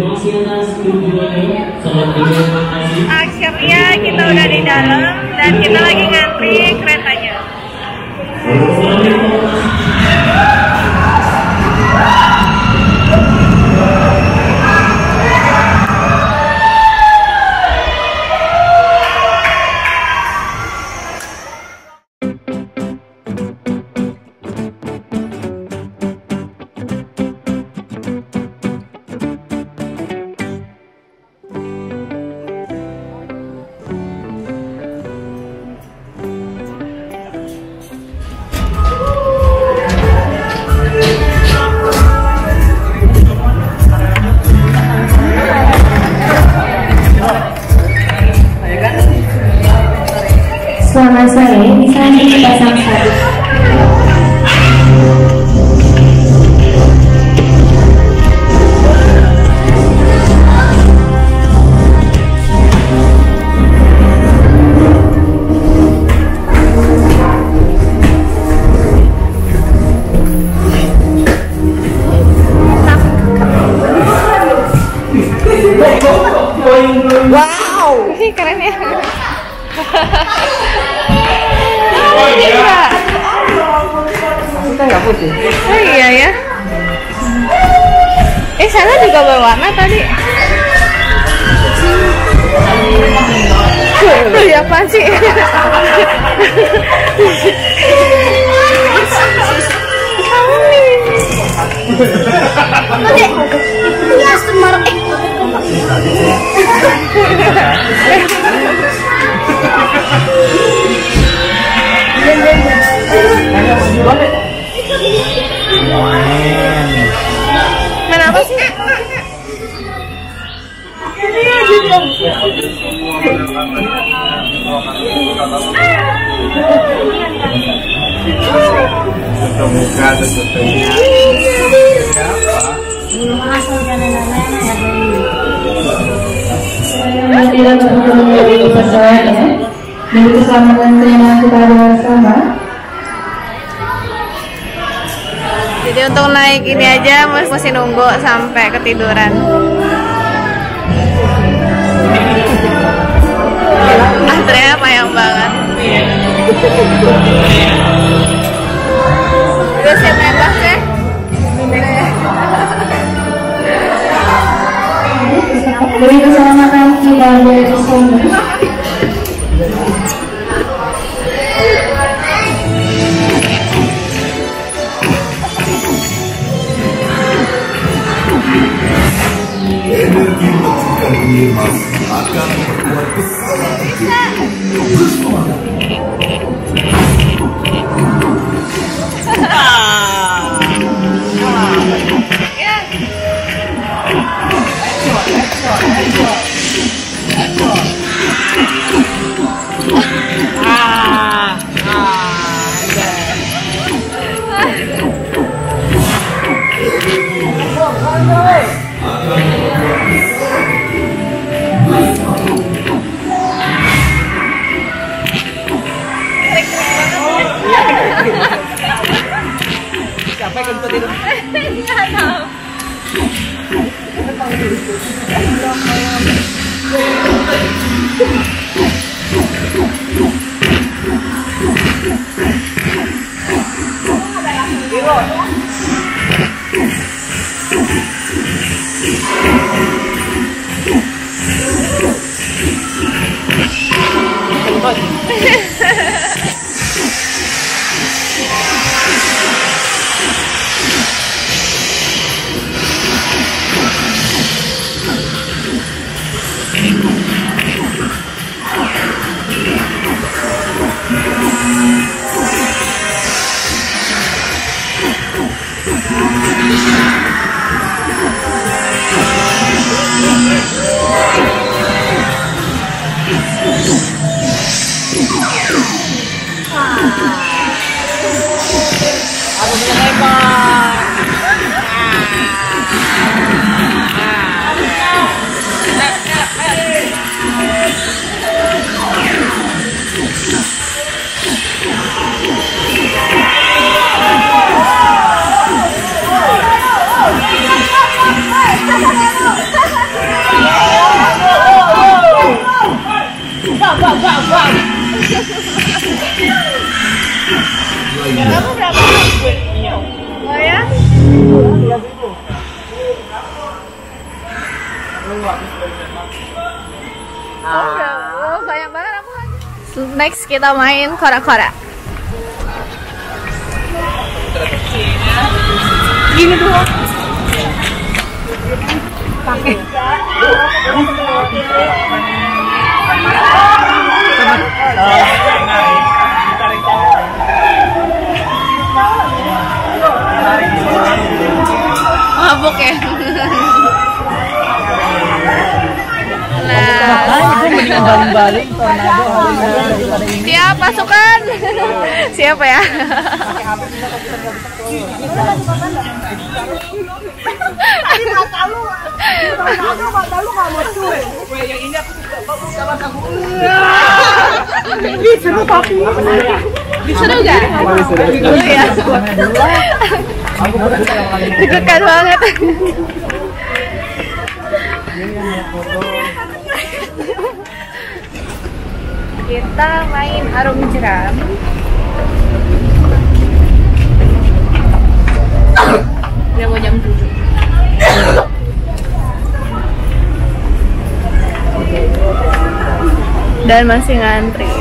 Akhirnya kita udah di dalam dan kita lagi ngantri keretanya. Selamat sore, bisa dipasang satu. Wow, ini keren ya. Oh iya. Kita nggak putih. Oh iya ya. Sana juga berwarna tadi. Tuh ya apa sih? Iya, semar. Mana apa sih? Tidak menjadi persoalan ya. Demi keselamatan yang kita bersama. Jadi untuk naik ini aja mesti nunggu sampai ketiduran. Antriannya panjang banget. Udah siap bebas ya? Demi keselamatan kita bersama. Energi menentukan emas akan memperkuat kesalahan bersama. Siapa yang kentut itu? Nggak tahu. Oh, banyak banget aku. Next kita main kora-kora. Gini tuh. Pakai. Mabuk ya. Makanya gue mendingan baling-baling tornado daripada ini. Siap pasukan. Siapa ya? Seru tapi. Seru gak? Seru ya. Deg-degan banget. Kita main arung jeram. Udah mau jam 7. Dan masih ngantri.